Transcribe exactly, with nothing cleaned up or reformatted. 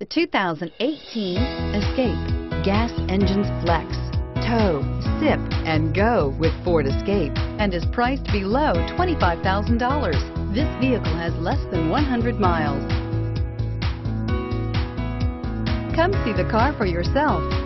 The two thousand eighteen Escape. Gas engines flex, tow, sip, and go with Ford Escape, and is priced below twenty-five thousand dollars. This vehicle has less than one hundred miles. Come see the car for yourself.